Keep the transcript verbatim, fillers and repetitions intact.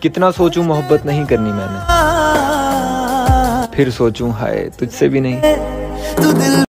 कितना सोचूं मोहब्बत नहीं करनी मैंने, फिर सोचूं हाय तुझसे भी नहीं।